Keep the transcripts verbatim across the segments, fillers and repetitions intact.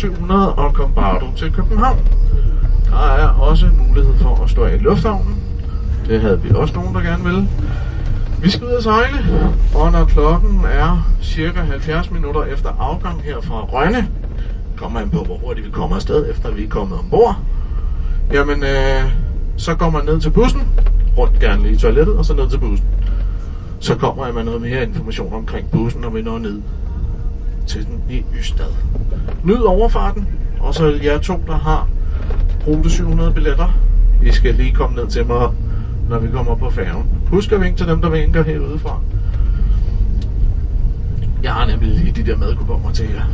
syv hundrede og Combardo til København. Der er også mulighed for at stå af i lufthavnen. Det havde vi også nogen, der gerne ville. Vi skal ud og sejle, og når klokken er cirka halvfjerds minutter efter afgang her fra Rønne, kommer man på, hvor hurtigt vi kommer afsted, efter vi er kommet ombord. Jamen, øh, så går man ned til bussen, rundt gerne lige i toilettet, og så ned til bussen. Så kommer jeg med noget mere information omkring bussen, når vi når ned til den i Ystad. Nyd overfarten, og så jer to, der har rute syv hundrede billetter. I skal lige komme ned til mig, når vi kommer på færgen. Husk at vinke til dem, der vinker herudefra. Jeg har nemlig lige de der madkuponer til jer.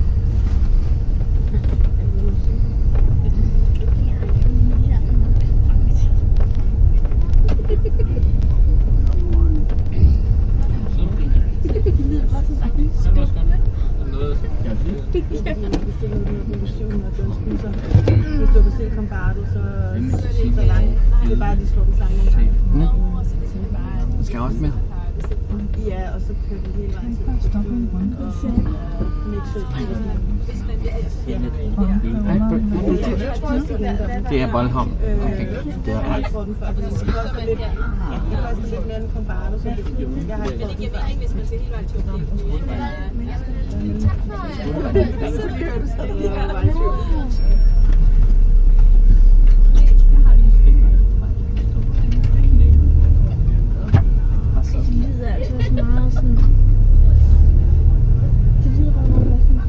Hvis du kan se Combardo, så er det så langt. Det er bare, de slår den sammen nogle gange. Den skal også med. Ja, og så kører vi hele vejen til København og Nexø. Det er Bornholm. Okay. Det er Jeg tror den før, det koster lidt. Det koster lidt mere end Combardo, så jeg har ikke gjort den. Hvis man skal hele vejen til Så kører du så hele vejen til Det lyder altså også meget sådan... Det lyder bare meget sådan...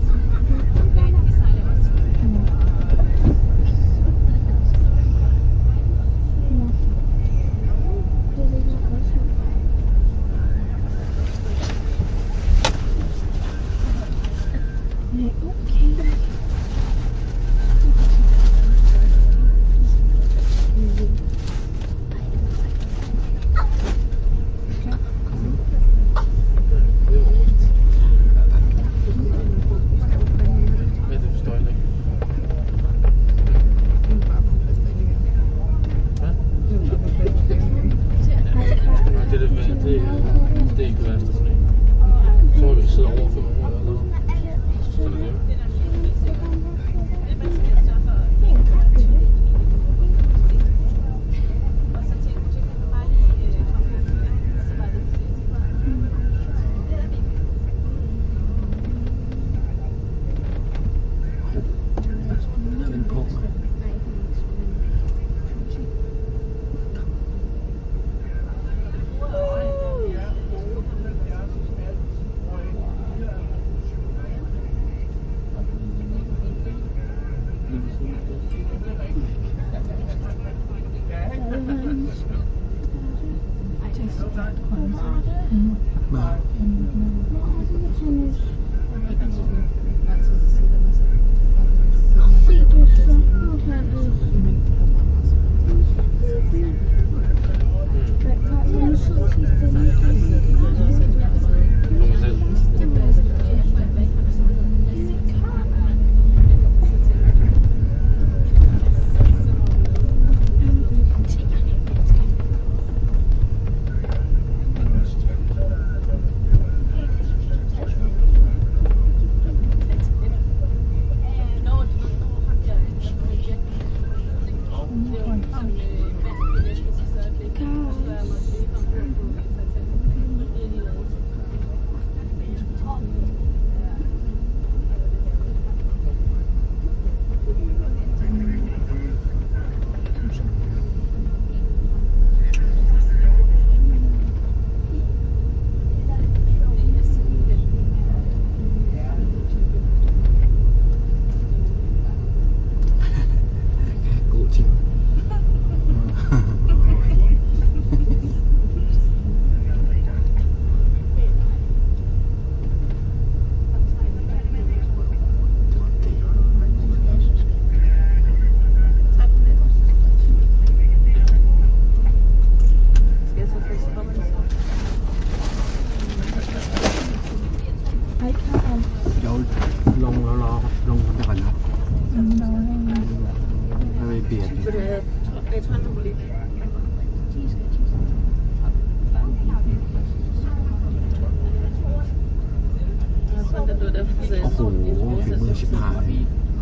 Oho, ฝีมือชิบหาย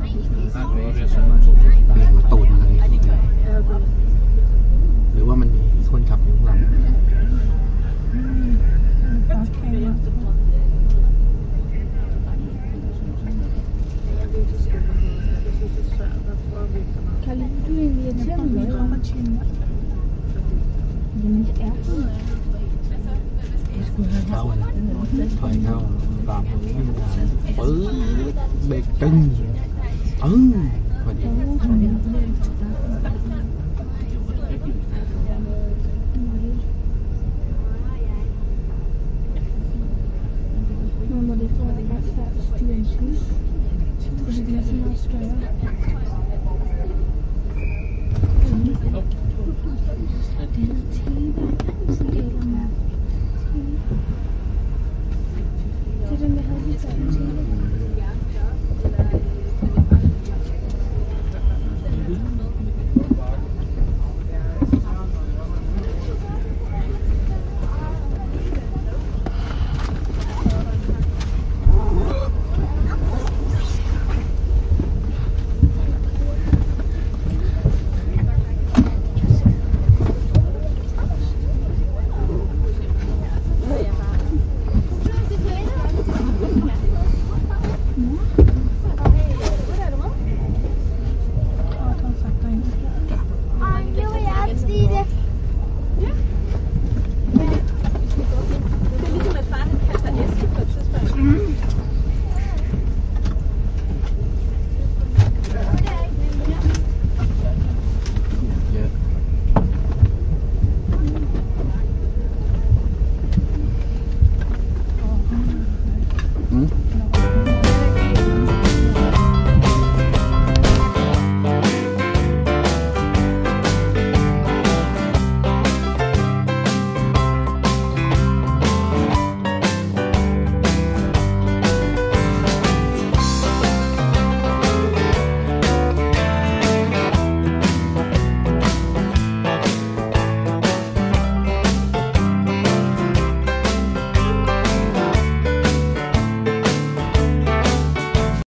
มาตูดมาเลยเออกูหรือว่ามันมีคนขับอยู่ข้างหลัง Kan du invitere mig med om at tjene? Jamen, det er sådan noget. Jeg skulle have เข้าเลยถอยเข้าตามตรงนี้มันปื๊ดเบรกตึ้งเออพอดี Man må det få det ret svært at styre en bus. Fordi den er så meget større. Det er T-vej, som gælder med. Det er den, der havde lige taget T-vej.